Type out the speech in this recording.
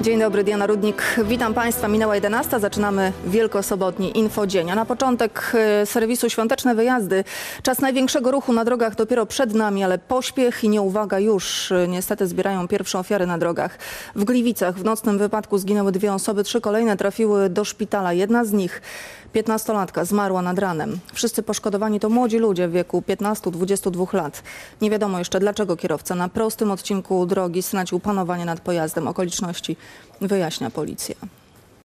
Dzień dobry, Diana Rudnik. Witam Państwa. Minęła 11. Zaczynamy wielkosobotni infodzień. A na początek serwisu Świąteczne Wyjazdy. Czas największego ruchu na drogach dopiero przed nami, ale pośpiech i nieuwaga już niestety zbierają pierwsze ofiary na drogach. W Gliwicach w nocnym wypadku zginęły 2 osoby, 3 kolejne trafiły do szpitala. Jedna z nich, 15-latka, zmarła nad ranem. Wszyscy poszkodowani to młodzi ludzie w wieku 15-22 lat. Nie wiadomo jeszcze, dlaczego kierowca na prostym odcinku drogi stracił panowanie nad pojazdem. Okoliczności wyjaśnia policja.